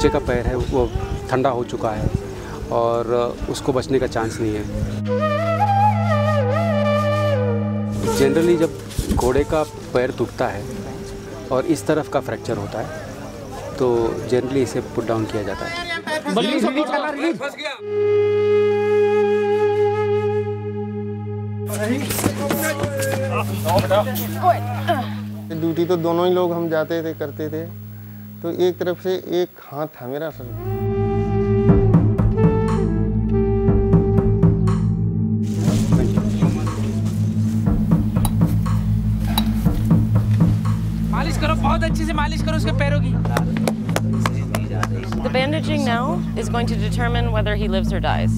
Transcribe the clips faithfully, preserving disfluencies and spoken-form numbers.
नीचे का पैर है वो ठंडा हो चुका है और उसको बचने का चांस नहीं है। जनरली जब घोड़े का पैर टूटता है और इस तरफ का फ्रैक्चर होता है तो जनरली इसे पुट डाउन किया जाता है। ड्यूटी तो दोनों ही लोग हम जाते थे करते थे, तो एक तरफ से एक हाथ था मेरा सर। मालिश करो, बहुत अच्छे से मालिश करो उसके पैरों की। The bandaging now is going to determine whether he lives or dies.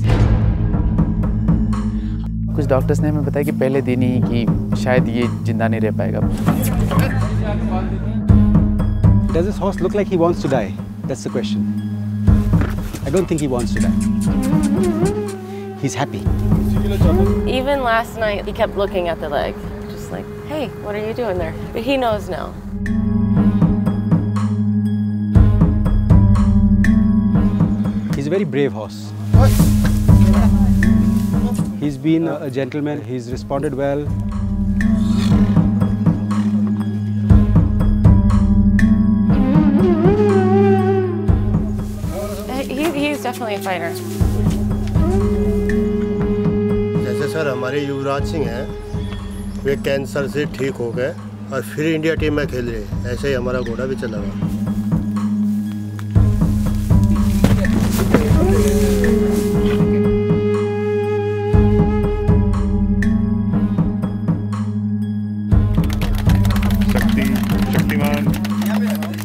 कुछ डॉक्टर्स ने हमें बताया कि पहले दिन ही कि शायद ये जिंदा नहीं रह पाएगा। Does this horse look like he wants to die? That's the question. I don't think he wants to die. He's happy. Even last night, he kept looking at the leg, just like, hey, what are you doing there? But he knows now. He's a very brave horse. He's been a gentleman. He's responded well. He, he's definitely a fighter. जैसे sir हमारे युवराज सिंह हैं, वे cancer से ठीक हो गए और फिर India team में खेल रहे, ऐसे ही हमारा घोड़ा भी चला गया। शक्ति शक्तिमान